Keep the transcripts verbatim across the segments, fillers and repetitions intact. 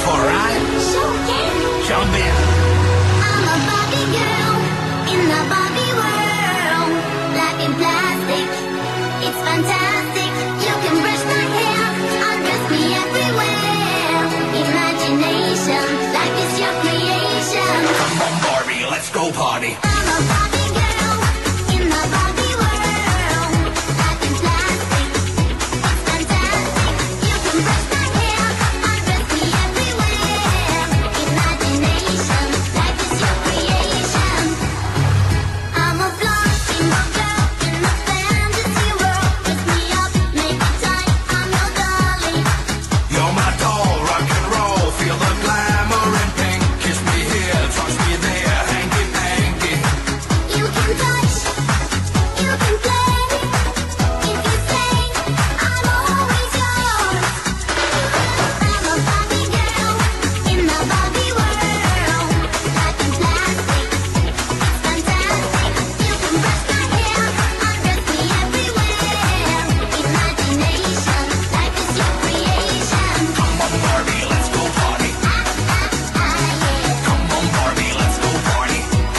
for a ride? Sure can. Jump in. I'm a Barbie girl in the Barbie world. Life in plastic, it's fantastic. You can brush my hair, undress me everywhere. Imagination, life is your creation. Come on, Barbie, let's go party. I'm a Barbie girl in the Barbie world. Life in plastic, it's fantastic. You can brush my hair, undress me everywhere. Imagination, life is your creation. I'm a flossing girl in the fantasy world. Dress me up, make it tight, I'm your darling. You're my doll, rock and roll. Feel the glamour and pink. Kiss me here, touch me there. Hanky panky. You can touch, you can play. If you say, I'm always yours. I'm a Barbie girl in the Barbie world. Life in plastic, it's fantastic. You can brush my hair, undress me everywhere. Imagination, life is your creation. Come on, Barbie, let's go party. Ah, ah, ah, yeah. Come on, Barbie, let's go party.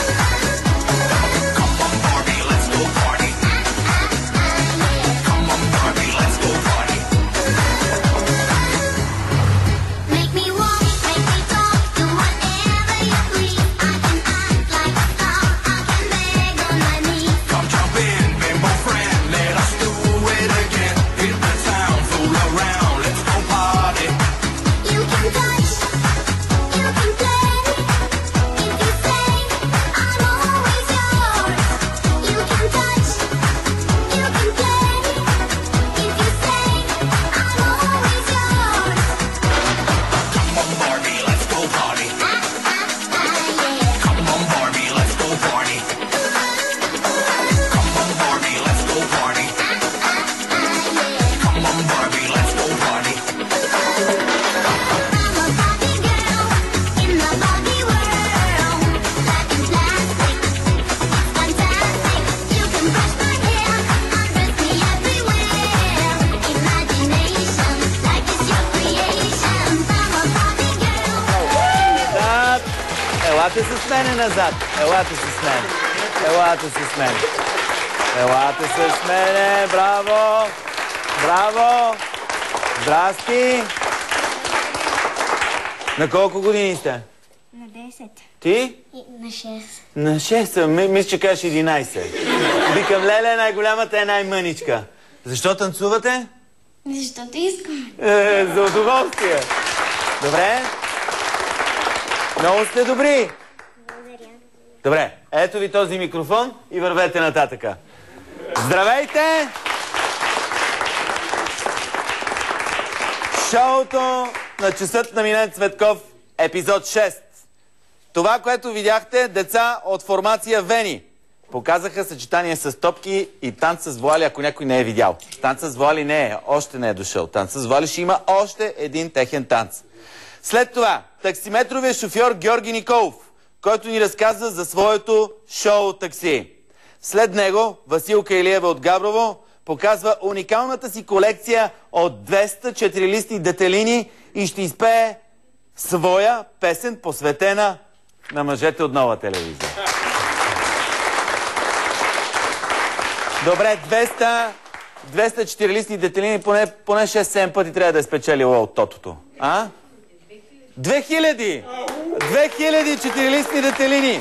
Come on, Barbie, let's go party. Come on, Barbie, let's go party. Make me walk, make me talk, do whatever you please. I can act like a star, I can beg on my knees. Come jump in, bimbo friend. Let us do it again. Hit the town, fool around. Let's go party. You can touch, you can play. If you say, I'm always yours. You can touch, you can play. If you say, I'm always yours. Come on, Barbie, let's go party. Ah, ah, ah, yeah. Come on, Barbie, let's go party. Come on, Barbie, let's go party. Come on, Barbie, let's go party. I'm a Barbie girl in the Barbie world. Life in plastic, it's fantastic. You can brush my hair, undress me everywhere. Imagination, life is your creation. I'm a Barbie girl. Назад! Елате с мене назад! Елате с мене! Елате с мене! Елате с мене! Браво! Браво! Здрасти! На колко години сте? На десет. Ти? И на шест. На шест съм. Ми- Мисля, че кажеш единайсет. Викам, леле, най-голямата е най-мъничка. Защо танцувате? Защото искам. Е, за удоволствие. Добре. Много сте добри. Благодаря. Добре, ето ви този микрофон и вървете нататъка. Здравейте! Шоуто на часът на Милен Цветков, епизод шест. Това, което видяхте, деца от формация Вени. Показаха съчетание с топки и танц с вуали, ако някой не е видял. Танц с вуали не е, още не е дошъл. Танц с вуали ще има още един техен танц. След това, таксиметровия шофьор Георги Николов, който ни разказа за своето шоу такси. След него Василка Илиева от Габрово показва уникалната си колекция от двеста четирилистни детелини и ще изпее своя песен, посветена на мъжете от Нова телевизия. Добре, двеста, двеста четирилистни детелини, поне, поне шест-седем пъти трябва да е спечелила от тотото. А? Две хиляди! Две хиляди четирилистни детелини!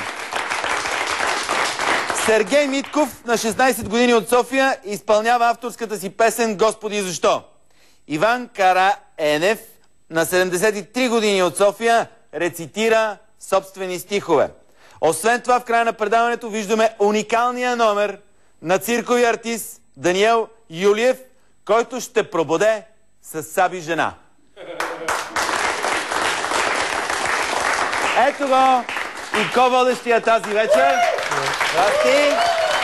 Сергей Митков, на шестнайсет години от София, изпълнява авторската си песен «Господи, защо?». Иван Караенев, на седемдесет и три години от София, рецитира собствени стихове. Освен това, в края на предаването виждаме уникалния номер на цирковия артист Даниел Юлиев, който ще пробуде с Саби жена. Ето го и ко-водещия тази вечер. Здрасти!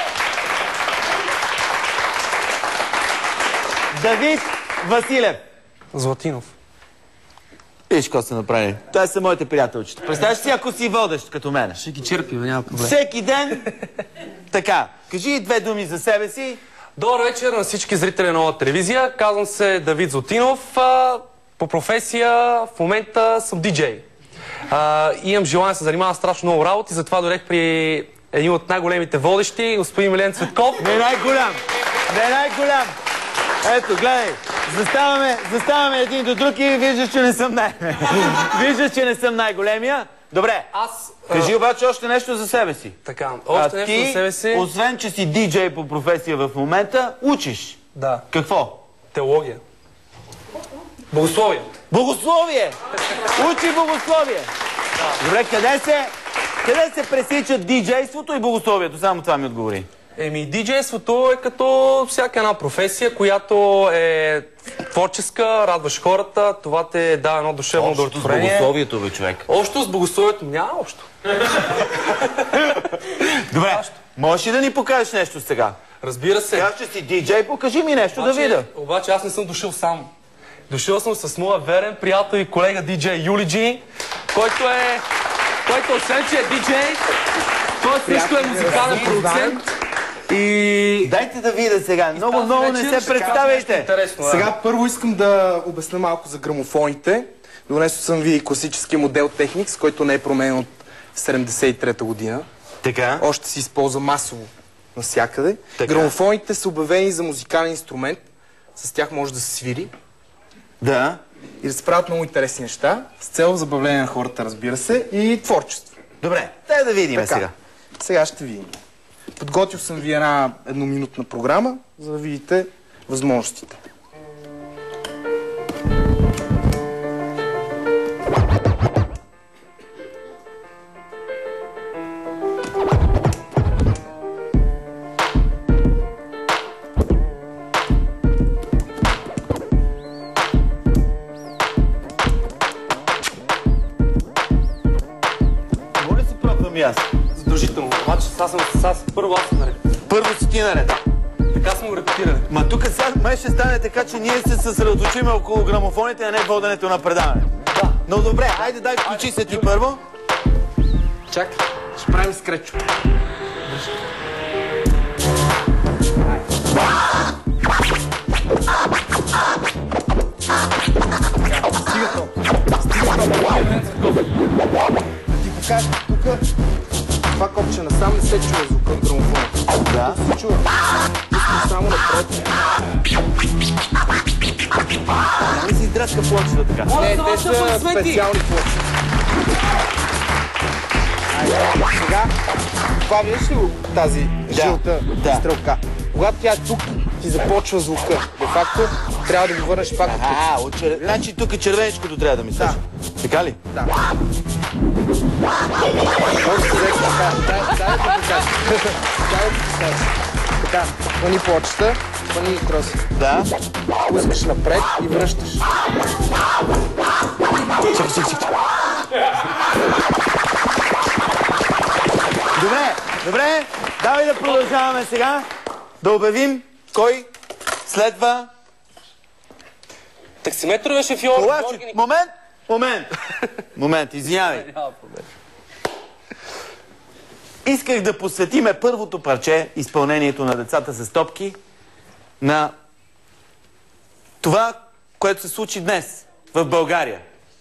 Давид Василев. Златинов. Виж какво са направили. Това са моите приятелчета. Представяш си, ако си водещ като мен. Ще ги черпим, няма проблем. Всеки ден. Така, кажи две думи за себе си. Добър вечер на всички зрители на Нова телевизия. Казвам се Давид Златинов. А, По професия в момента съм диджей. А, имам желание да се занимавам страшно много работи, затова дойдех при един от най-големите водещи, господин Милен Цветков. Не е най-голям! Не е най-голям! Ето, гледай, заставаме, заставаме един до друг и виждаш, че не съм най... виждаш, че не съм най-големия. Добре, Аз... кажи обаче още нещо за себе си. Така, още А нещо ти, за себе си. освен, че си диджей по професия в момента, учиш. Да, Какво? теология. Богословие. Богословие! Учи богословие! Добре, къде се, къде се пресичат диджейството и богословието? Само това ми отговори. Еми, диджейството е като всяка една професия, която е творческа, радваш хората, това те дава едно душевно удовлетворение. богословието, бе, човек. Общо с богословието няма общо. Добре, можеш ли да ни покажеш нещо сега? Разбира се. Сега ще си диджей, покажи ми нещо да видя. Обаче аз не съм дошъл сам. Дошъл съм с моя верен приятел и колега диджей Юли Джи, който е, който освен, че е диджей, той също е музикален продуцент. И... Дайте да видя сега. Много, много не се представяйте. Сега първо искам да обясня малко за грамофоните. Донесъл съм ви класическия модел Technics, който не е променен от седемдесет и трета година. Така. Още се използва масово навсякъде. Така. Грамофоните са обявени за музикален инструмент. С тях може да се свири Да. и да се правят много интересни неща. С цел забавление на хората, разбира се, и творчество. Добре, дай да видим Така. сега. Сега ще видим. Подготвил съм ви една едноминутна програма, за да видите възможностите. Може да си пробвам и аз. Задължително. Обаче аз съм с аз. Първо аз съм наред. Първо си ти наред. Така сме го репетирали. Ма тук сега май ще стане така, че ние се съсредоточим около грамофоните, а не воденето на предаване. Да. Но добре, айде дай включи се ти първо. Чакай, ще правим скречо. Стига то. Стига то. Да ти покажа тук. Това копче насам не се чува звука от грамофона. Да. Тук се чува. Искам само напред. Не си издраска плочета така. Не, те са специални плочи. Айде, сега, това виждаш ли го, тази жълта да. стрелка? Когато тя е тук, ти започва звука. Де факто, трябва да го върнеш пак от тук. А, от чер... значи тук е червеничкото трябва да ми слуша. Така ли? Да. Още човек, така. Дай, дай да го покажа. Дай да го покажа. Така, хвани плочета, хвани кроси. Да. Пускаш напред и връщаш. Чакай, чакай, чакай. Добре, добре. Давай да продължаваме сега. Да обявим кой следва. Таксиметровия шофьор. Колачи. Георги Николов. Момент, момент. Момент, извинявай. Исках да посветиме първото парче, изпълнението на децата с топки, на това, което се случи днес в България.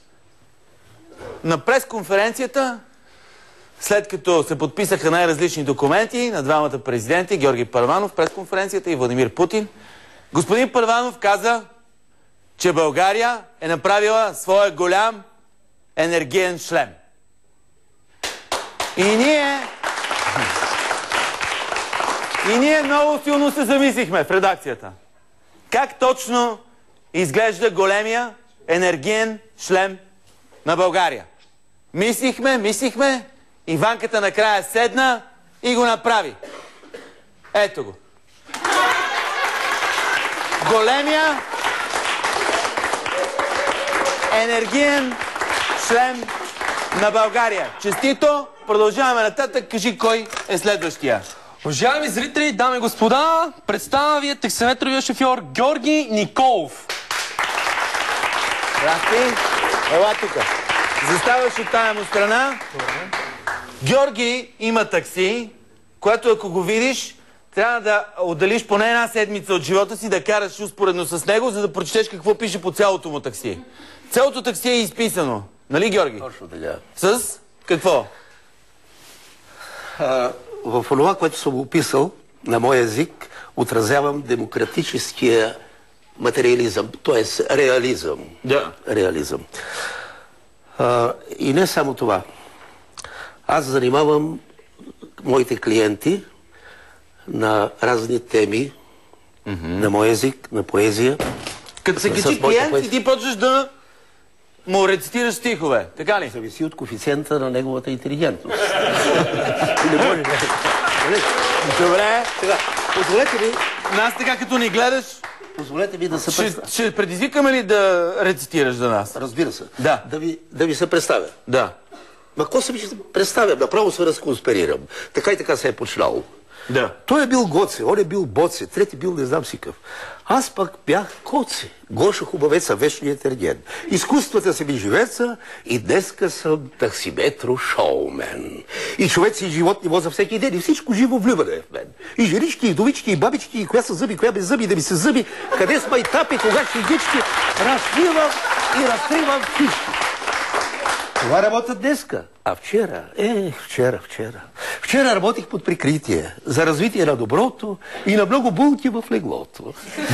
На пресконференцията, след като се подписаха най-различни документи на двамата президенти, Георги Първанов, пресконференцията и Владимир Путин, господин Първанов каза, че България е направила своя голям енергиен шлем. И ние... И ние много силно се замислихме в редакцията. Как точно изглежда големия енергиен шлем на България? Мислихме, мислихме, Иванката накрая седна и го направи. Ето го. Големия енергиен шлем на България. Честито! Продължаваме нататък. Кажи кой е следващия. Уважаеми зрители, дами и господа, представя ви таксиметровия шофьор Георги Николов. Здрасти. Ела тук. Заставаш от тая му страна. Георги има такси, което ако го видиш, трябва да отделиш поне една седмица от живота си да караш успоредно с него, за да прочетеш какво пише по цялото му такси. Цялото такси е изписано. Нали, Георги? Точно така. С какво? А, в това, което съм описал на мой език, отразявам демократическия материализъм, т.е. реализъм. Да. Реализъм. А, и не само това. Аз занимавам моите клиенти на разни теми, mm-hmm. на мой език, на поезия. Като се качи клиент и ти почваш да му рецитираш стихове, така ли? Зависи от коефициента на неговата интелигентност. Не може. Добре. Сега, позволете ми... Нас така като ни гледаш... Позволете ми да се ще, представя. ще предизвикаме ли да рецитираш за нас? Разбира се. Да. Да ви, да ви се представя. Да. Ма какво се ми ще представя? Направо се разконспирирам. Така и така се е почнало. Да. Той е бил Гоце, он е бил Боце, трети бил не знам си къв. Аз пък бях Коце, Гоша Хубавеца, вечният ерген. Изкуствата са ми живеца и днеска съм таксиметро шоумен. И човеци и животни воза всеки ден и всичко живо влюбане е в мен. И женички, и вдовички, и бабички, и коя са зъби, коя без зъби, да ми се зъби, къде с майтапи, кога ще гички, разсвивам и разтривам всички. Това работа днеска. А вчера, е, вчера, вчера. Вчера работих под прикритие за развитие на доброто и на много булки в леглото.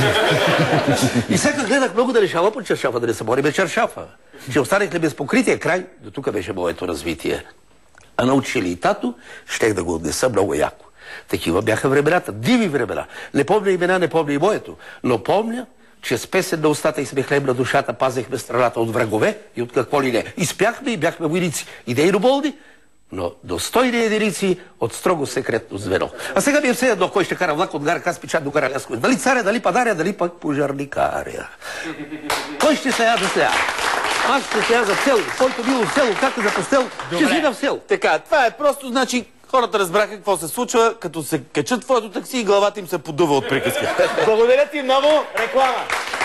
И сега гледах много да решава по чаршафа, да не се бори без чаршафа. Ще останех ли без покритие? Край. До тук беше моето развитие. А научили и тато, щех да го отнеса много яко. Такива бяха времената. Диви времена. Не помня имена, не помня и моето. Но помня, че с песен на устата и сме хлеб на душата пазехме страната от врагове и от какво ли не. Изпяхме и бяхме войници. Идейно болни, но достойни единици от строго секретно звено. А сега ми е все едно кой ще кара влак от гара Каспичан до гара Ляско. Дали царя, дали падаря, дали пък пожарникаря. Кой ще се яда сега? Аз ще се яда в село. Който бил в село, както за постел, ще си в село. Така, това е просто, значи, хората разбраха какво се случва, като се качат в твоето такси и главата им се подува от приказки. Благодаря ти много. Реклама.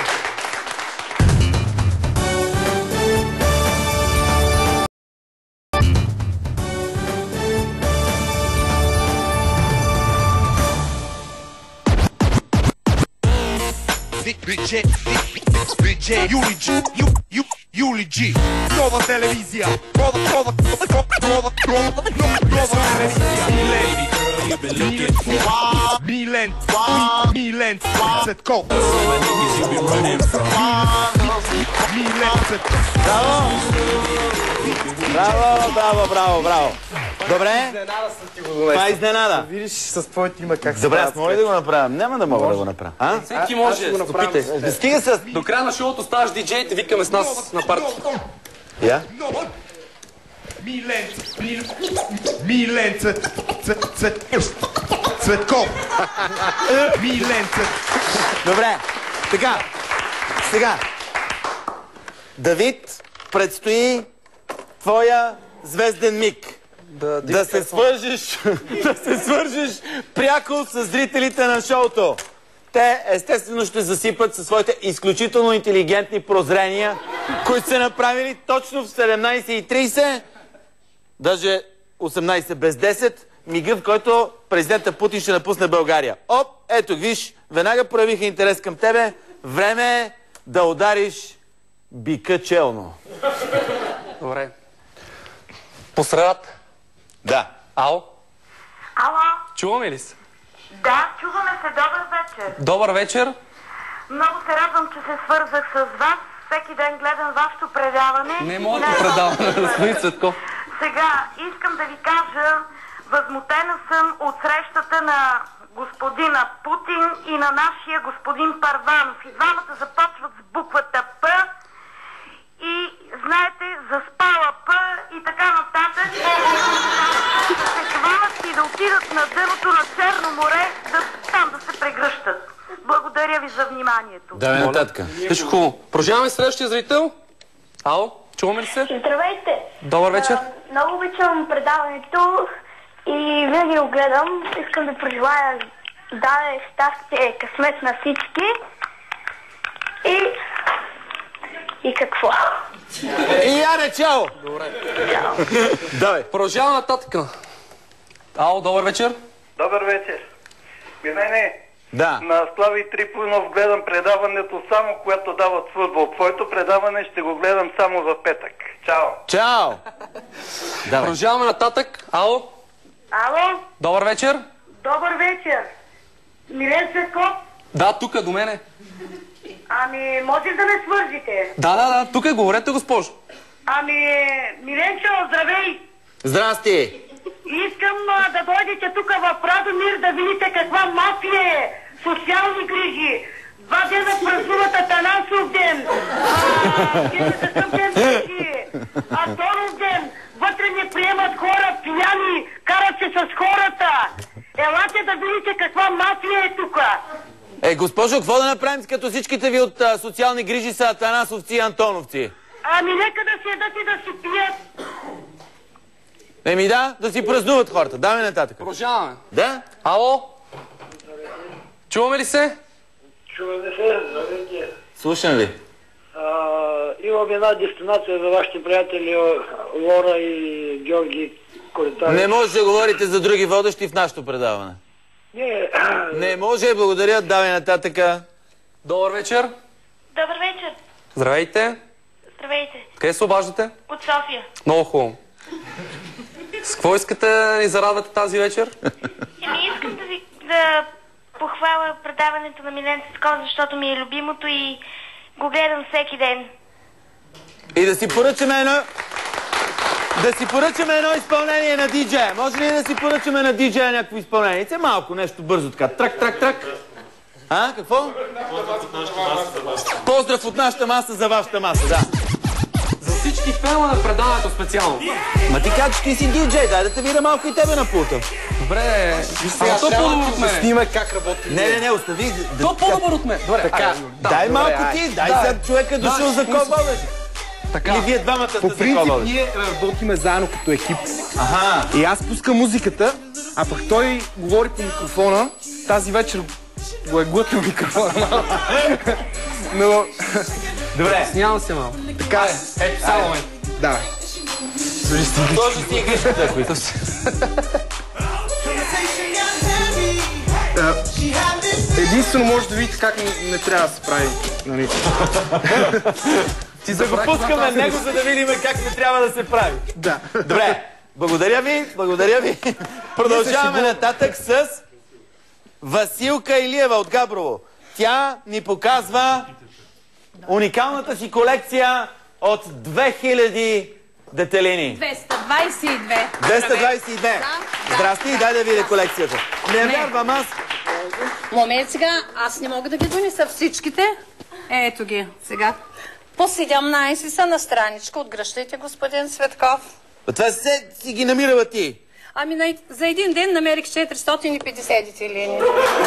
Бюджет, бюджет, Юли Джи, Ю, Юли Джи. Нова телевизия, нова, нова, нова, нова, нова, нова телевизия. Милен, Милен, Цветков. Милен, Цветков. Браво, браво, браво, браво. Добре? Това е изненада. Видиш с твоето име как се Добре, правят аз мога ли да го направя? Няма да мога да го направя. А? Всеки може. Опитай. Стига с... До края на шоуто ставаш диджей и те викаме с нас на парти. Я? Милен, Милен, Цветков. Милен, Цветков. Добре. Така. Сега. Давид, предстои твоя звезден миг. Да, Да се свържиш, да се свържиш пряко с зрителите на шоуто. Те естествено ще засипат със своите изключително интелигентни прозрения, които са направили точно в седемнайсет и трийсет, даже осемнайсет без десет, мига, в който президента Путин ще напусне България. Оп, ето виж, веднага проявиха интерес към тебе. Време е да удариш бика челно. Добре. По средата. Да. Ало? Ало? Чуваме ли се? Да, чуваме се. Добър вечер. Добър вечер. Много се радвам, че се свързах с вас. Всеки ден гледам вашето предаване. Не моето предаване, господин Цветков. Сега искам да ви кажа, възмутена съм от срещата на господина Путин и на нашия господин Първанов. И двамата започват с буквата П и, знаете, заспала П и така нататък. Се хванат и да отидат на дъното на Черно море, да, там да се прегръщат. Благодаря ви за вниманието. Давай нататък. Виж хубаво. Продължаваме следващия зрител. Ало, чуваме ли се? Здравейте! Добър вечер. А, много обичам предаването и винаги го гледам. Искам да пожелая здраве, щастие, късмет на всички. И... И какво? И аре, чао! Добре. Давай. Продължаваме нататък. Ало, добър вечер. Добър вечер. Мене, Да. на Слави Трифонов гледам предаването само когато дават футбол. Твоето предаване ще го гледам само в петък. Чао! Чао! Давай. Продължаваме нататък. Ало? Ало, Добър вечер. добър вечер. Милен Цветков, Да, тук е до мене. ами може ли да ме свържите? Да, да, да, тук е, говорете, госпожо. Ами, Миленчо, здравей! Здрасти! Искам а, да дойдете тук в Радомир да видите каква мафия е. Социални грижи. Два дена празнуват Атанасов ден. А, те не такъв ден грижи. Антонов ден. Вътре не приемат хора пияни. Карат се с хората. Елате да видите каква мафия е тук. Е, госпожо, какво да направим, като всичките ви от а, социални грижи са атанасовци и антоновци? Ами нека да седат и да си пият. Еми да, да си празнуват хората. Давай нататък. Продължаваме. Да? Ало? Чуваме ли се? Чуваме се, здравейте. Слушам ви. А, имам една дестинация за вашите приятели Лора и Георги Колетари. Не може да говорите за други водещи в нашето предаване. Не. Не може, благодаря. Давай нататъка. Добър вечер. Добър вечер. Здравейте. Здравейте. Къде се обаждате? От София. Много хубаво. С какво искате да ни зарадвате тази вечер? Еми искам да ви да похваля предаването на Милен Цветков, защото ми е любимото и го гледам всеки ден. И да си поръчаме едно... Да си поръчаме едно изпълнение на диджея. Може ли да си поръчаме на диджея някакво изпълнение? Це малко, нещо бързо така. Трак, трак, трак. А, какво? Поздрав от нашата маса за вашата маса, да. За всички фена на предаването специално. Ма ти кажеш, ти си диджей, дай да те видя малко и тебе на пулта. Добре, ама то по-добър от мен. Снимай как работи. Не, не, не, остави. То по-добър от мен. Добре, Така. Дай малко ти, дай сега човек е дошъл за кобъл. Така. Или вие двамата сте По за принцип кобъл. ние работиме заедно като екип. Аха. И аз пускам музиката, а пък той говори по микрофона. Тази вечер го е глътнал микрофона малко. Но... Добре. Снявам се малко. Така е. Ето, само момент. Давай. Сложи си игрищата, ако искаш. Единствено може да видите как не, не трябва да се прави. Нали? Ти да го пускаме него, за да видим как не трябва да се прави. Да. Добре, благодаря ви, благодаря ви. Продължаваме нататък с Василка Илиева от Габрово. Тя ни показва уникалната си колекция от две хиляди детелини. двеста двадесет и две. двеста двадесет и две. Да, Здрасти, да, дай да видя да. колекцията. Не Не. вярвам аз. Момент сега, аз не мога да ги донеса всичките. Ето ги, сега. По седемнадесет са на страничка. Отгръщайте, господин Цветков. Това се си ги намирала ти. Ами на, за един ден намерих четиристотин и петдесет детелини.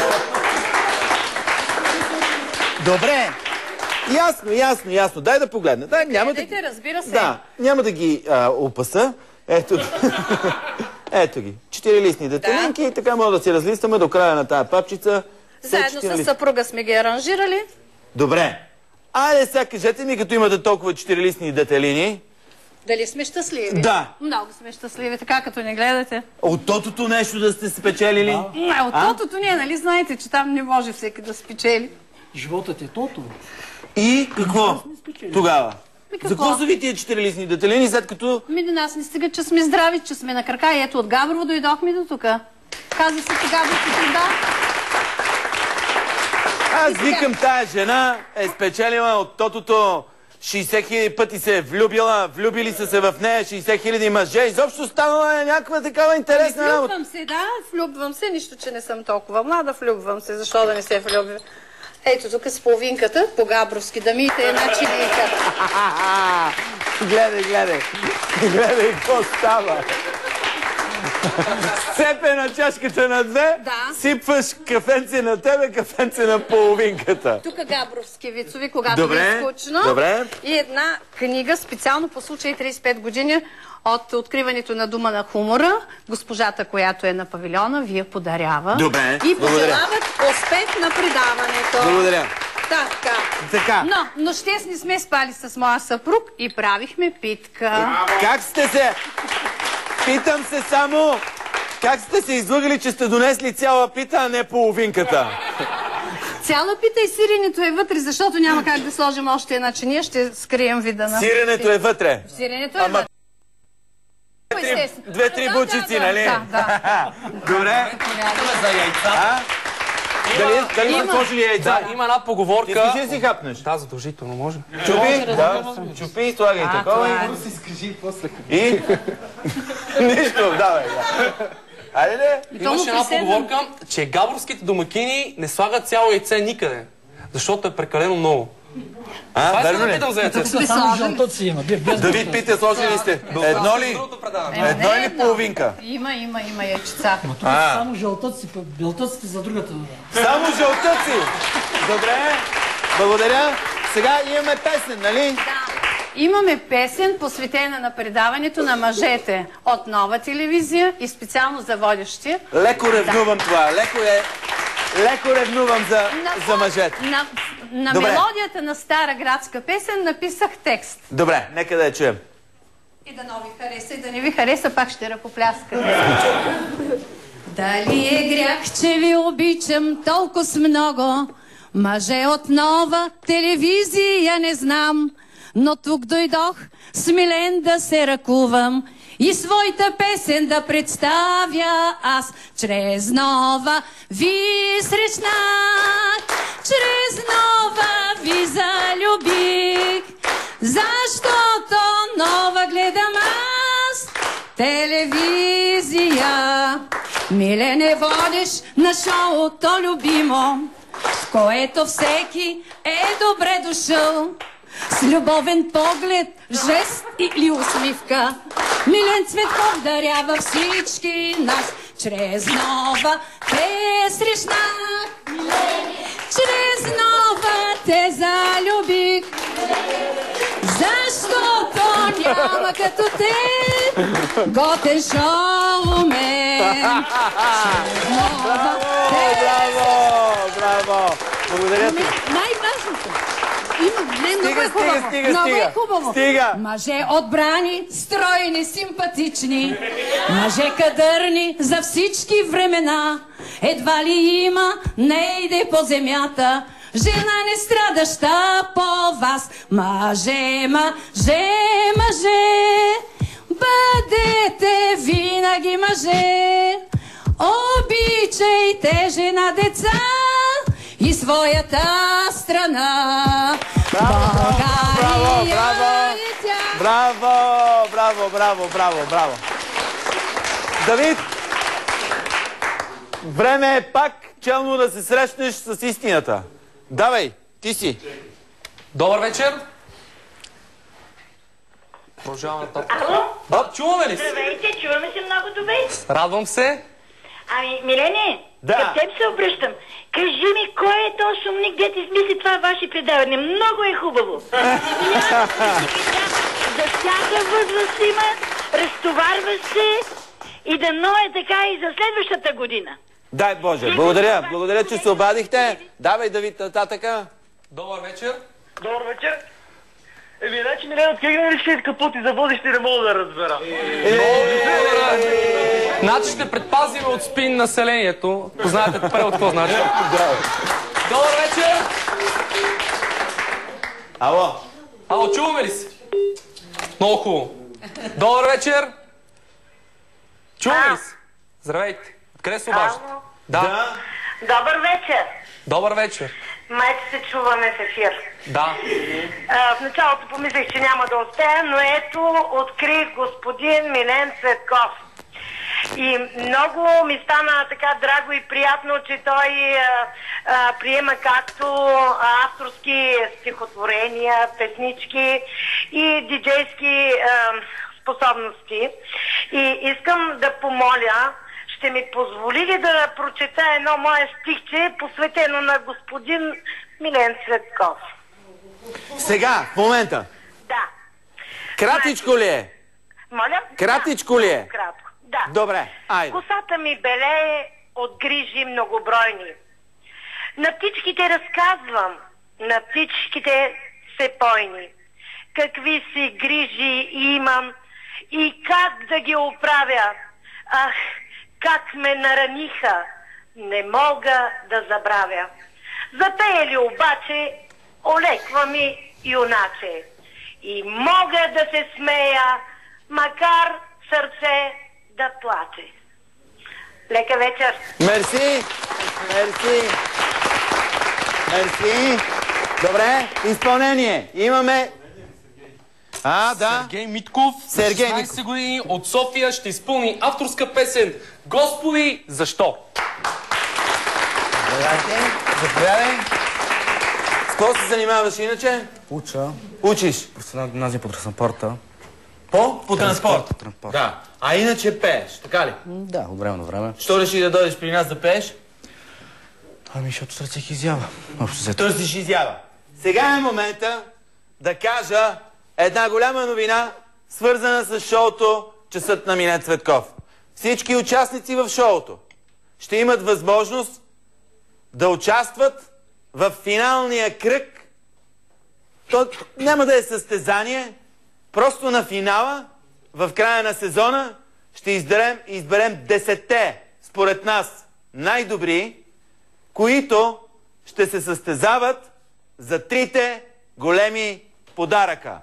Добре. Ясно, ясно, ясно. Дай да погледна. Дай, няма да... Гледайте, разбира се. Да, няма да ги а, опаса. Ето ги. Ето ги. Четирилистни детелинки. Да. Така мога да си разлистваме до края на тая папчица. Заедно с съпруга сме ги аранжирали. Добре. Айде сега кажете ми, като имате толкова четирилистни детелини. Дали сме щастливи? Да. Много сме щастливи, така като не гледате. От тотото нещо да сте спечелили? Не, от тотото не, нали знаете, че там не може всеки да спечели. Животът е тото. И какво? Тогава? Ми, За какво са ви тия четирилистни детелини, след като... Ми до нас не стига, че сме здрави, че сме на крака. И ето от Габрово дойдохме до тук. Каза се, че Габрово да. Аз викам, тая жена е спечелила от тотото шейсет хиляди пъти се е влюбила, влюбили са се в нея шейсет хиляди мъже. Изобщо станала е някаква такава интересна работа. Влюбвам се, да, влюбвам се, нищо, че не съм толкова млада, влюбвам се. Защо да не се влюбя? Ето тук с половинката, по-габровски, да миете една чинейка. Гледай, гледай. Гледай, какво става. Сцепе на чашката на две, Да. сипваш кафенце на тебе, кафенце на половинката. Тук габровски вицови, когато Добре, ви е скучно. добре. И една книга, специално по случай тридесет и пет години от откриването на Дума на хумора. Госпожата, която е на павилиона, ви я подарява. Добре, И благодаря. пожелават успех на предаването. Благодаря. Така. Така. Но нощес не сме спали с моя съпруг и правихме питка. Как сте се? Питам се само, Как сте се излъгали, че сте донесли цяла пита, а не половинката? Цяла пита и сиренето е вътре, защото няма как да сложим още една чиния, ще скрием вида на... Сиренето е вътре. Сиренето е Ама... вътре. Две-три бучици, нали? Да, да. Добре. За яйца. Дали, дали са сложили яйца? Да, има една поговорка. Ти искаш ли си хапнеш? Да, задължително, може. Чупи, да, чупи и слагай такова и... Си скажи после. И... Нищо, давай. Айде ли? Имаше една поговорка, че габровските домакини не слагат цяло яйце никъде, защото е прекалено много. А, верно ли? Питам за яйцето. Само жълтоци има. Давид пита, сложили ли сте? Едно ли? Едно или половинка? Има, има, има яйчица. Само жълтоци, белтоците за другата. Само жълтъци! Добре, благодаря. Сега имаме песен, нали? Да. Имаме песен, посветена на предаването на мъжете от Нова телевизия и специално за водещи. Леко ревнувам това. Леко е... Леко ревнувам за, за мъжете. На, на Добре. мелодията на стара градска песен написах текст. Добре, нека да я чуем. И да не ви хареса, и да не ви хареса, пак ще ръкопляскате. Дали е грях, че ви обичам толкова с много? Мъже от Нова телевизия не знам, но тук дойдох смилен да се ръкувам и своята песен да представя аз. Чрез Нова ви срещнах, чрез Нова ви залюбих, защото Нова гледам аз телевизия. Милене, водиш на шоуто любимо, в което всеки е добре дошъл. С любовен поглед, жест или усмивка, Милен Цветков дарява всички нас. Чрез Нова те срещнах, чрез Нова те залюбих, защото няма като те готен шоумен. Чрез Нова те... Браво, браво! Благодаря ти. Най-важното. Има, не, много Стига, е хубаво. стига, стига, много стига. е хубаво. Стига. Мъже отбрани, стройни, симпатични, мъже кадърни за всички времена. Едва ли има, не иде по земята жена не страдаща по вас. Мъже, мъже, мъже, бъдете винаги мъже. Обичайте жена, деца и своята страна. Браво, браво, България браво, е тя. браво, браво, браво, браво, браво. Давид, време е пак челно да се срещнеш с истината. Давай, ти си. Добър вечер. Продължаваме нататък. Ало? Да, чуваме ли се? Здравейте, чуваме се много добре. Радвам се. Ами, Милене, Да. към теб се обръщам. Кажи ми, кой е този шумник, дето измисли това ваше предаване? Много е хубаво. И аз за всяка възраст има, разтоварва се и дано е така и за следващата година. Дай Боже, благодаря, благодаря, че се обадихте. Давай, Давид, нататъка. Добър вечер. Добър вечер. Еми, значи, Милена, откъде има ли шест капоти за водещи, не мога да разбера. Значи ще предпазим от спин населението. Познаете превод какво значи. Добър вечер. Ало. Ало, чуваме ли се? Много хубаво. Добър вечер. Чуваме ли се? Здравейте. Откъде се обаждате? Ало. Да. Добър вечер. Добър вечер. Майче се чуваме в ефир. Да. А, в началото помислех, че няма да успея, но ето открих господин Милен Цветков. И много ми стана така драго и приятно, че той а, а, приема както авторски стихотворения, песнички и диджейски а, способности. И искам да помоля, ще ми позволи ли да прочета едно мое стихче, посветено на господин Милен Цветков? Сега, в момента. Да. Кратичко ли е? Моля? Кратичко ли е? Кратко. Да. Добре, айде. Косата ми белее от грижи многобройни. На птичките разказвам, на птичките се пойни. Какви си грижи имам и как да ги оправя. Ах, как ме нараниха, не мога да забравя. Запеели обаче, олеква ми юначе. И мога да се смея, макар сърце да плаче. Лека вечер! Мерси! Мерси! Мерси! Добре, изпълнение. Имаме... А, да. Сергей Митков, Сергей шестнайсет години, от София, ще изпълни авторска песен "Господи, защо?" Заповядайте. Заповядай. С какво се занимаваш иначе? Уча. Учиш? Професионална гимназия по транспорта. По? По транспорт? Транспорт. Да. А иначе пееш, така ли? Да, от време на време. Що реши да дойдеш при нас да пееш? Ами, защото търсих изява. Общо взето. Търсиш изява. Сега е момента да кажа една голяма новина, свързана с шоуто "Часът на Милен Цветков". Всички участници в шоуто ще имат възможност да участват в финалния кръг. То няма да е състезание, просто на финала, в края на сезона, ще изберем, изберем десетте, според нас, най-добри, които ще се състезават за трите големи подаръка.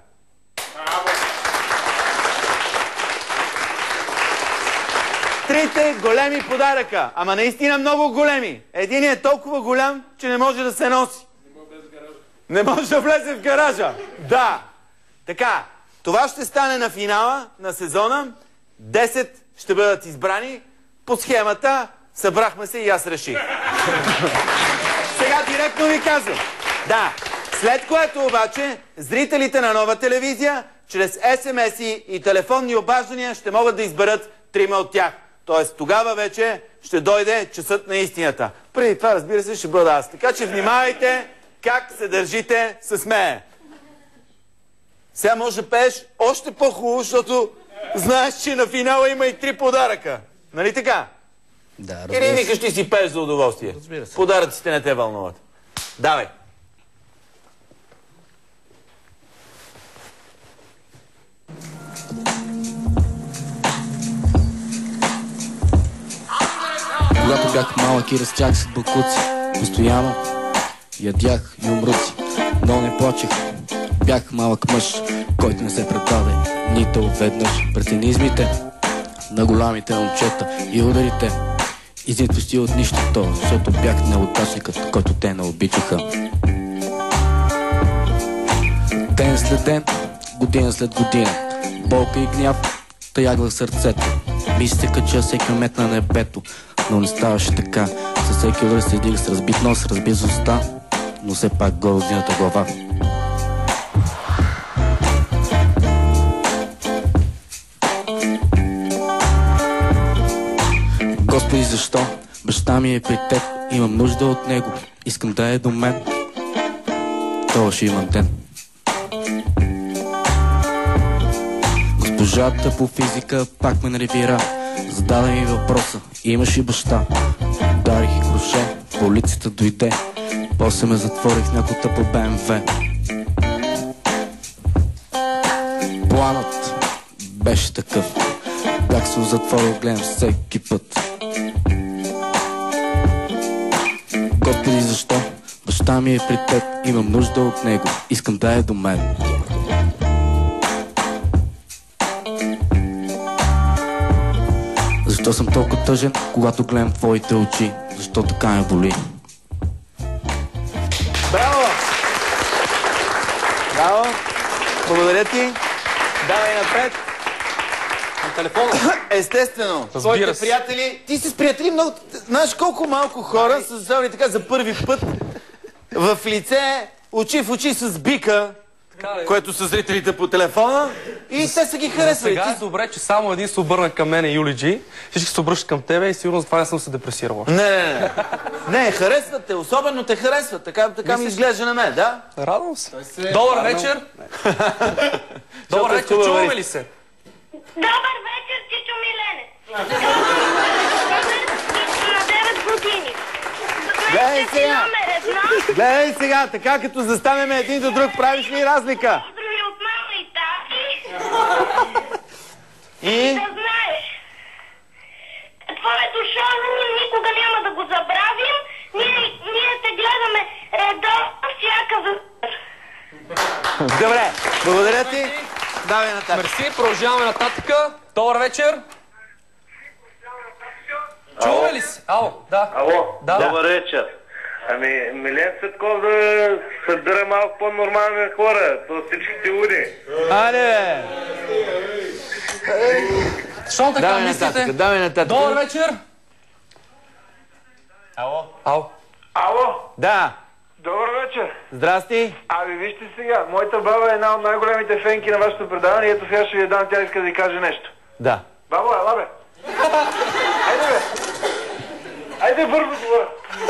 Трите големи подаръка. Ама наистина много големи. Единият е толкова голям, че не може да се носи. Не може да влезе в гаража. Да. Така, това ще стане на финала на сезона. десет ще бъдат избрани. По схемата събрахме се и аз реших. Сега директно ви казвам. Да. След което обаче зрителите на Нова телевизия чрез ес ем ес-и и телефонни обаждания ще могат да изберат трима от тях. Тоест тогава вече ще дойде часът на истината. Преди това, разбира се, ще бъда аз. Така че внимавайте как се държите с мен. Сега може да пееш още по-хубаво, защото знаеш, че на финала има и три подаръка. Нали така? Да, разбира се. Или викаш, ти си пееш за удоволствие? Разбира се. Подаръците не те вълнуват. Давай. Когато бях малък и растях с бакуци, постоянно ядях и умруци, но не плачех. Бях малък мъж, който не се предаде нито веднъж. Пред цинизмите на голямите момчета и ударите, излитващи от нищото, защото бях неудачникът, който те не обичаха. Ден след ден, година след година, болка и гняв таягвах сърцето. Мислеха, че всеки момент на небето, но не ставаше така. Със всеки удар следих с разбит нос, разбит с уста, но все пак горе дигната глава. Господи, защо? Баща ми е при теб, имам нужда от него, искам да е до мен. Това ще имам ден. Госпожата по физика пак ме нервира. Зададе ми въпроса, имаш ли баща? Ударих и круше, полицията дойде. После ме затворих в някой тъпо Б М В. Планът беше такъв, бях се затворил, гледам всеки път. Господи, защо? Баща ми е при теб, имам нужда от него, искам да е до мен. Защо съм толкова тъжен, когато гледам твоите очи? Защо така ме боли? Браво! Браво! Благодаря ти. Давай напред. На телефона. Естествено. Твоите приятели. Ти си с приятели много. Знаеш колко малко хора са заставили така за първи път в лице, очи в очи с бика, което са зрителите по телефона, и те са ги харесвали. Сега е добре, че само един се обърна към мен, Юли Джи. Всички се обръщат към тебе и сигурно за това не съм се депресирал. Не, не, не. Не, харесват те, особено те харесват. Така, така ми изглежда на мен, да? Радвам се. Добър вечер. Добър вечер, чуваме ли се? Добър вечер, Чичо Милене. На девет години. Гледай сега. Гледай сега, така като застанем един до друг, правиш ли разлика? Поздрави от мама и тати. И? Да знаеш, твоето никога няма да го забравим. Ние, ние те гледаме редовно всяка вечер. Добре, благодаря ти. Давай нататък. Мерси, продължаваме нататък. Добър вечер. Чуваме ли си? Ало, да. Ало, да. Добър вечер. Ами, Милен Цветков да събира малко по-нормални хора, то всичките уди. Аре! Защо така давай мислите? Нататък, давай нататък. Добър вечер. Ало. Ало. Ало. Да. Добър вечер. Здрасти. Ами вижте сега, моята баба е една от най-големите фенки на вашето предаване и ето сега ще ви дам, тя иска да ви каже нещо. Да. Бабо, ела бе. Айде бе. Айде бързо говоря.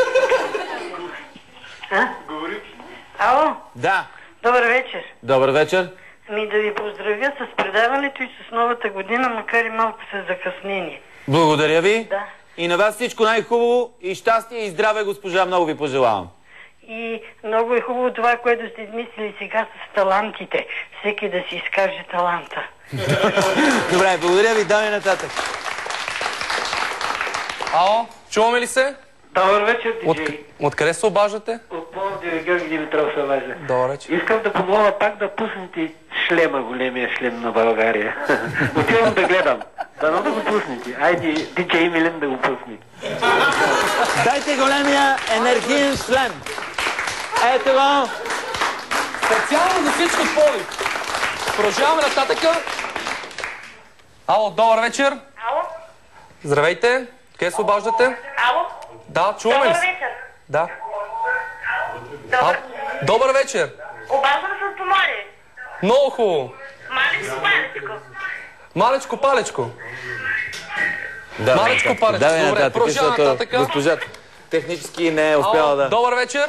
А? Говори. Ало, Да. добър вечер. Добър вечер. Ми да ви поздравя с предаването и с новата година, макар и малко с закъснение. Благодаря ви. Да. И на вас всичко най-хубаво и щастие и здраве, госпожа, много ви пожелавам. И много е хубаво това, което сте измислили сега с талантите. Всеки да си изкаже таланта. Добре, благодаря ви, давай нататък. Ало, чуваме ли се? Добър вечер, От, диджей. откъде се обаждате? От Пловдив, Георги Димитров се обажда. Добър вечер. Искам да помоля пак да пуснете шлема, големия шлем на България. Отивам да гледам. Дано да го пуснете. Айде, диджей Милен да го пусне. Дайте големия енергиен шлем. Ето го. Специално за всички поли. Продължаваме нататъка. Ало, добър вечер. Ало? Здравейте. Къде се обаждате? Ало? Да, чуваме ли Добър се? вечер. Да. Добър. А, добър вечер. Обаждам се от Поморие. Много хубаво. Малечко, малечко. Малечко, палечко. Да, Малечко, палечко. давай Добре, нататък, продължаваме защото нататък. госпожата технически не е успяла Ало, да... добър вечер.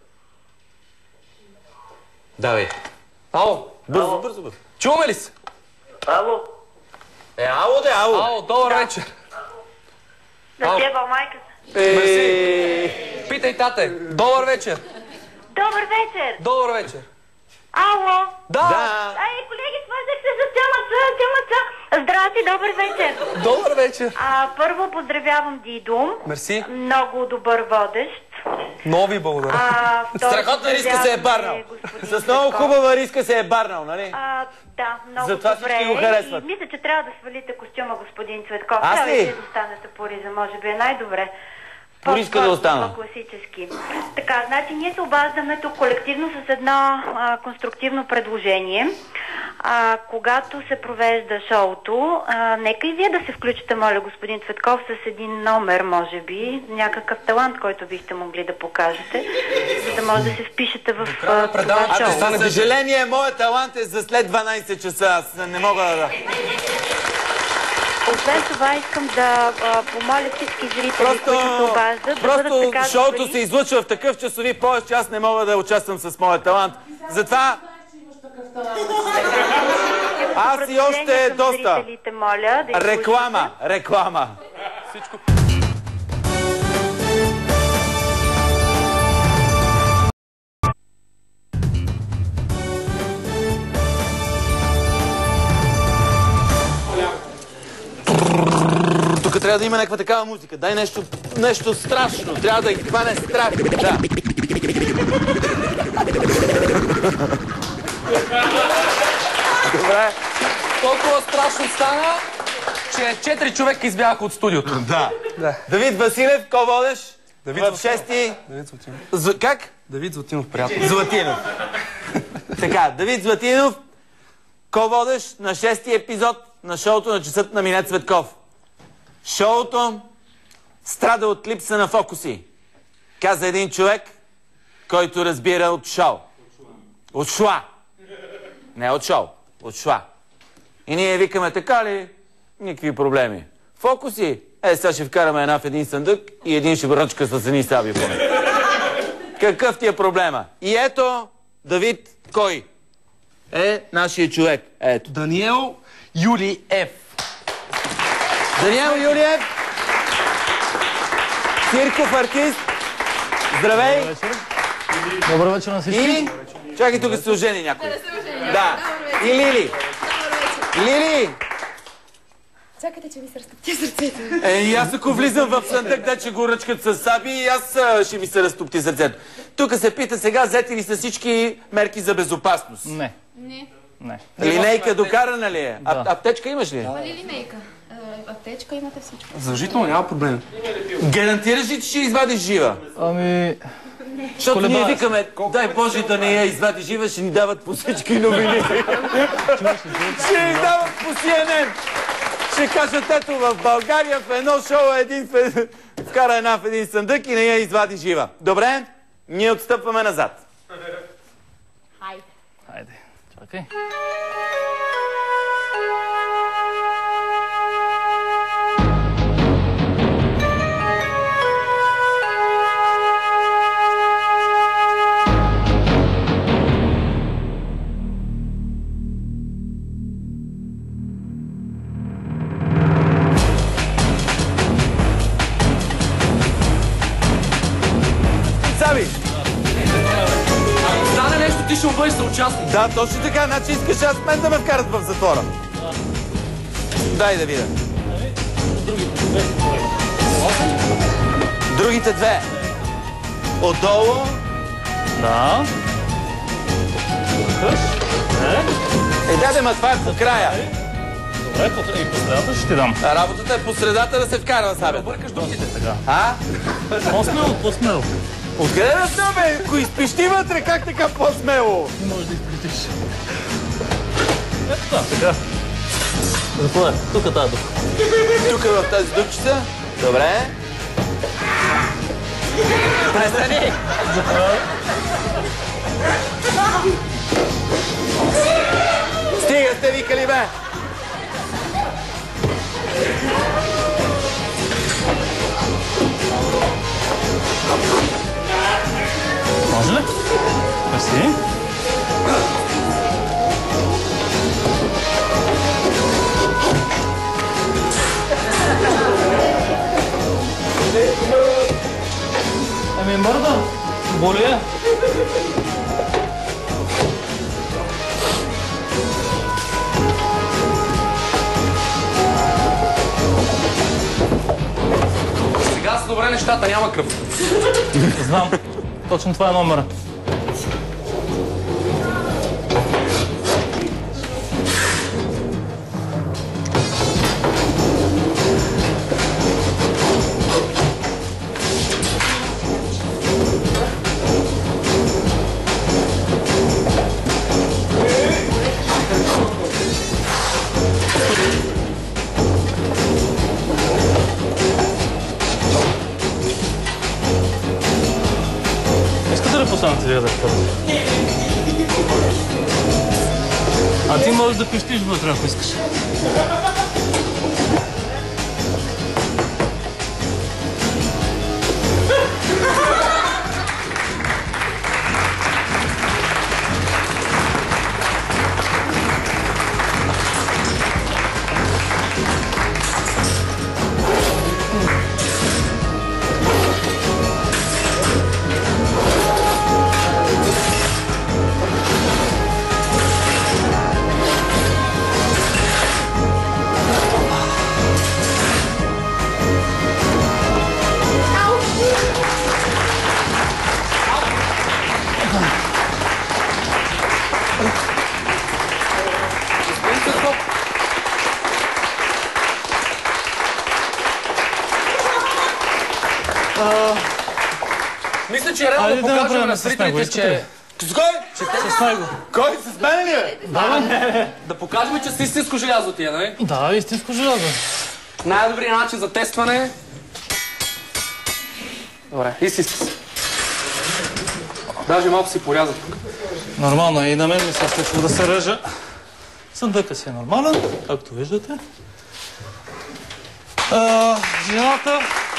Давай. Ало. Бързо, бързо, бързо. Чуваме ли се? Ало. Е, ало, де, ало. Ало, добър вечер. Да тебе майка. Мерси. Питай, тате. Добър вечер. Добър вечер. Добър вечер. Ало? Да. Да. Ай, колеги, свързах се за темата, темата. Здрасти, добър вечер. Добър вечер. А, първо поздравявам Дидо. Мерси. Много добър водещ. Много ви благодаря. А, второ, Страхотна риска се е барнал. господин С много Цветков. хубава риска се е барнал, нали? А, да, много Затова добре. всички го харесват. И мисля, че трябва да свалите костюма, господин Цветков. Аз Трябва ли? и вие да останете по риза, може би е най-добре. Пориска да остана. По-класически. Така, значи ние се обаждаме тук колективно с едно а, конструктивно предложение. А, когато се провежда шоуто, а, нека и вие да се включите, моля, господин Цветков, с един номер, може би, някакъв талант, който бихте могли да покажете, за да може да се впишете в а, това А, шоу. за съжаление, моят талант е за след дванайсет часа. Аз не мога да... Освен това искам да а, помоля всички зрители, Просто, които се обаждат, да бъдат просто така шоуто добри. се излъчва в такъв часови пояс, че аз не мога да участвам с моя талант. Затова аз и още към доста. зрителите, моля, да Реклама, реклама. Всичко. Тук трябва да има някаква такава музика. Дай нещо, нещо страшно. Трябва да ги хване страх. Да. Добре. Толкова страшно стана, че четири човека избягаха от студиото. Да. Да. Давид Василев, ко водеш? Давид В шести... Давид Златинов. З... Как? Давид Златинов, приятел. Златинов. Така, Давид Златинов, ко водеш на шести епизод на шоуто на часът на Минет Цветков. Шоуто страда от липса на фокуси. Каза един човек, който разбира от шоу. От шуа. Не от шоу. От шуа. И ние викаме, така ли? Никакви проблеми. Фокуси? Е, сега ще вкараме една в един съндък и един ще бръчка с едни саби по мен. Какъв ти е проблема? И ето, Давид, кой? Е нашия човек. Ето. Даниел Юлиев. Даниел Юлиев. Цирков артист. Здравей. Добър вечер на всички. И... Чакай, тук се ожени някой. Да. И Лили. Лили. Чакайте, че ми се разтопти сърцето. Е, и аз ако влизам в съндък, да че го ръчкат с саби, и аз а, ще ми се разтопти сърцето. Тук се пита сега, взети ли са всички мерки за безопасност? Не. Не. Не. Линейка докарана ли е? А, Да. аптечка имаш ли? Има ли линейка? Е, Аптечка имате всичко. Задължително няма проблем. Гарантираш ли, че ще извадиш жива? Ами... Защото ние колебая се. викаме, дай Боже да не я извади жива, ще ни дават по всички новини. Ще ни дават по Си Ен Ен. Ще кажат, ето в България в едно шоу един в... вкара една в един съндък и не я извади жива. Добре? Ние отстъпваме назад. Хайде. Хайде, чакай. Саби! Стане нещо, ти ще му бъдеш съучастник. Да, точно така. Значи искаш аз мен да ме вкарат в затвора. Дай да видя. Другите две. Отдолу. Да. Е, даде ма това е по края. Добре, по- и по средата ще ти дам. А работата е по средата да се вкарва, Сабе. Бъркаш думите. Така. А? По-смело, по-смело. Откъде да сме, бе? Ако изпищи вътре, как така по-смело? Ти можеш да изплетиш. Ето това, така. Заповядай, тук е тази дух. Тук в тази дупчица. Добре. Престани! Заповядай. Стига сте викали, бе! Може ли? Мерси. Ами, мърда. Боли е. Сега са добре нещата, няма кръв. Знам. Точно това е номера. Искате ли последната ви да вкарате? А ти можеш да пищиш вътре, ако искаш. Мисля, че е редно да покажем на зрителите, че... С кой? С него. Кой? С мен ли е? Да, бе. Да покажем, че си истинско желязо тия, нали? Да, истинско желязо. Най-добрият начин за тестване... Добре, истински си. Даже малко си порязат тук. Нормално е и на мен ми се случва да се режа. Съндъка си е нормален, както виждате. А, жената...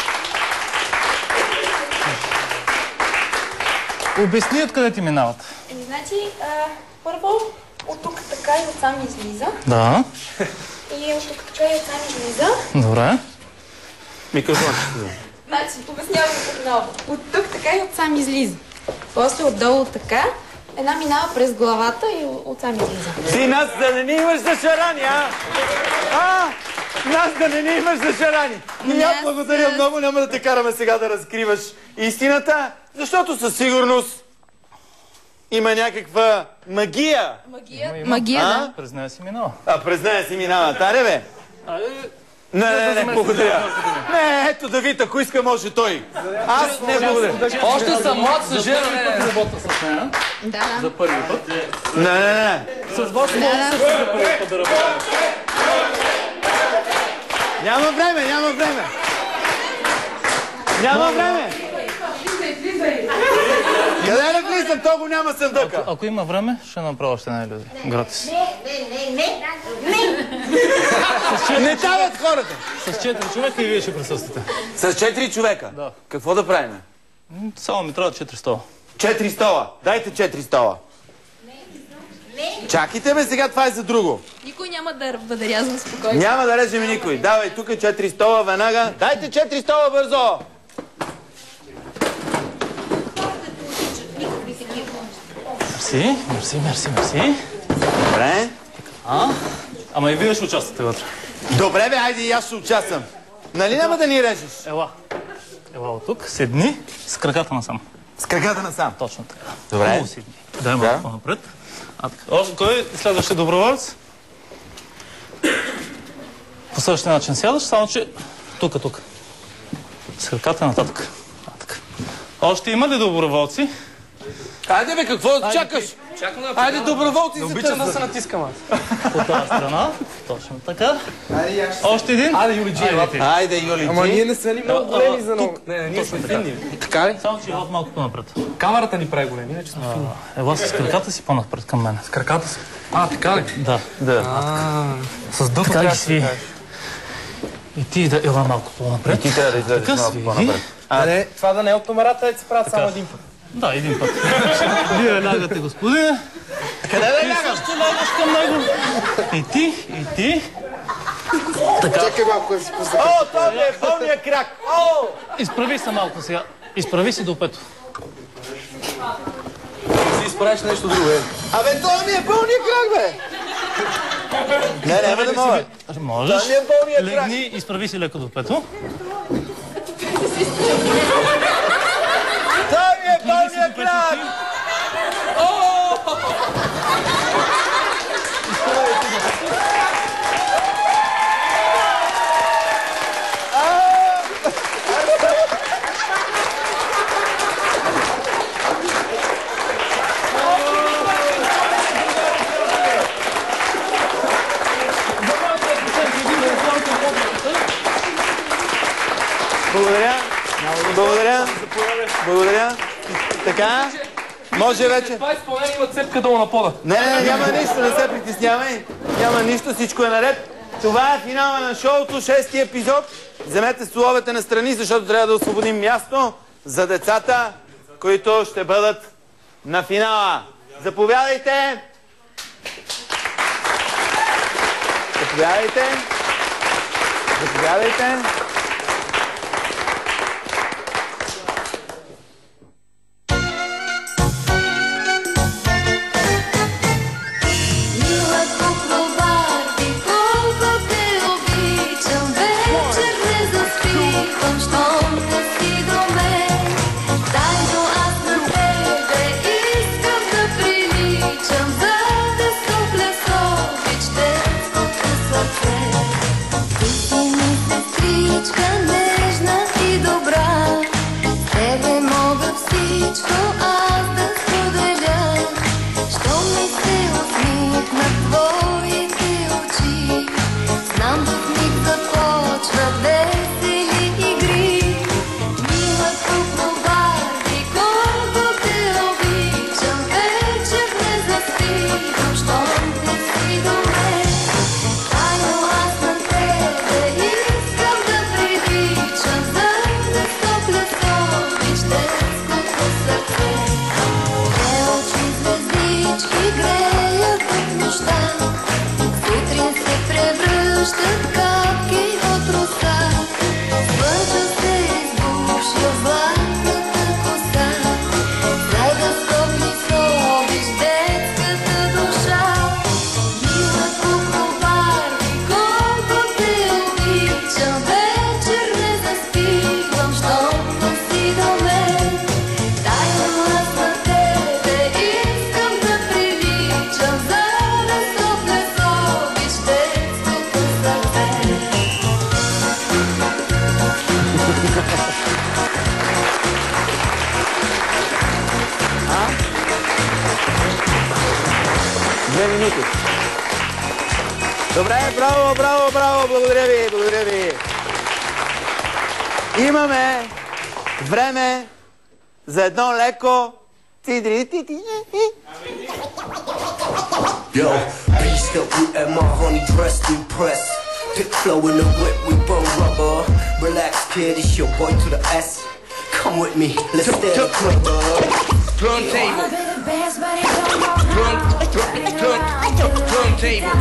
Обясни откъде ти минават. Еми, значи, а, първо от тук така и отсам излиза. Да. И от тук така и отсам излиза. Добре. Микрофон. Значи, обяснявам отново. От тук така и отсам излиза. После отдолу така. Една минава през главата и оттам излиза. Ти нас да не ни имаш за шарани, а? А? нас да не ни имаш за шарани. И аз благодаря много, няма да те караме сега да разкриваш истината, защото със сигурност има някаква магия. Магия? Магия, да. През нея си минава. А, през нея си минава. Таре, бе? Не, не, не, благодаря. Не, ето Давид, ако иска, може той. Аз не благодаря. Още съм млад, съжалявам, не работя с нея. Да. За първи път. Не, не, не. С вас мога също за първи път да работя. Няма време, няма време. Няма време. Къде да влизам? То го няма съвдъка. Ако, ако има време, ще направя още една илюзия. Гратис. Не, не, не, не. Не дават хората. С четири човека и вие ще присъствате. С четири човека? Да. Какво да правим? Само ми трябва четири стола. Четири стола. Дайте четири стола. Чакайте, бе, сега това е за друго. Никой няма да бъде рязан спокойно. Няма да режем никой. Давай, тук е четири стола веднага. Дайте четири стола бързо. Мерси, мерси, мерси, мерси. Добре. А? Ама и вие ще участвате вътре. Добре, бе, айде и аз ще участвам. Нали няма да ни режеш? Ела. Ела от тук, седни с краката насам. С краката насам? Точно така. Добре. Хубаво седни. Дай малко по-напред. А, така. Още, кой е следващия доброволец? По същия начин сядаш, само че тук, тук. С краката нататък. Нататък. Още има ли доброволци? Айде, бе, какво да чакаш? Айде, доброволци се обичам да се натискам аз. От тази страна. Точно така. Още един. Айде, Юли Джи. Айде, Юли Джи. Ама ние не сме ли много големи за много? Не, не, ние сме финни. Така ли? Само че елат малко по-напред. Камерата ни прави големи, иначе сме финни. Ела с краката си по-напред към мен. С краката си? А, така ли? Да. Да. С дъто така трябва ги сви. И ти да ела малко по-напред. И ти трябва да излезеш малко по-напред. Не, това да не е от номерата, е се правят само един път. Да, един път. Вие лягате, господине. Къде да лягаш? Ще лягаш към него. И ти, и ти. Така. Чакай малко да си пусна. О, това ми е пълния крак. О! Изправи се малко сега. Изправи се до пето. Си изправиш нещо друго, е. Абе, това ми е пълния крак, бе. Не, няма да мога. Можеш. Това ми е пълния крак. Легни, изправи се леко до пето. Това ми е пълния крак. Благодаря. Благодаря. Благодаря. Така. Може вече. Това изпълнение има цепка долу на пода. Не, не, няма нищо, не се притеснявай. Няма нищо, всичко е наред. Това е финала на шоуто, шести епизод. Вземете столовете на страни, защото трябва да освободим място за децата, които ще бъдат на финала. Заповядайте! Заповядайте! Заповядайте! Мила кукло Барби, колко те Добре, браво, браво, браво, благодаря ви, благодаря ви. Имаме време за едно леко Yo, beast up with and my honey dressed in press. Pick flow in the whip, we bone rubber. Relax, kid, it's your boy to the S. Come with me, let's stay the club. Turntable. Turntable.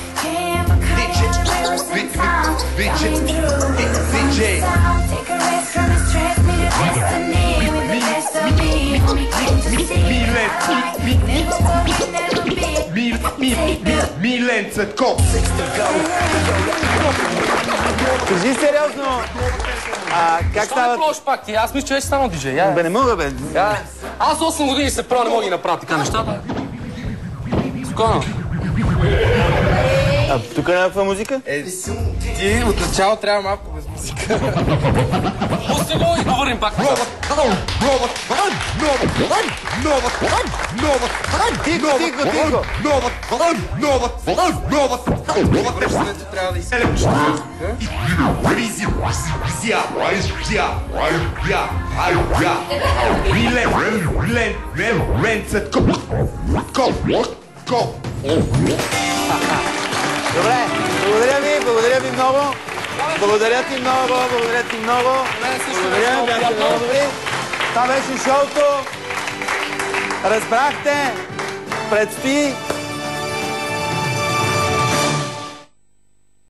D J. D J. Милен Цветков. Кажи сериозно. А, как става? Защо не пак ти? Аз мисля, че вече станал диджей. Бе, не мога, бе. Аз осем години се правя, не мога да ги направя така нещата. Спокойно. А тук е някаква музика? Е, ти от начало трябва малко без музика. Пусти го и говорим пак. Тихо, тихо, тихо. Добре, благодаря ви, благодаря ви много. Благодаря ти много, благодаря ти много. Благодаря, бяхте много добри. Това беше шоуто. Разбрахте, предстои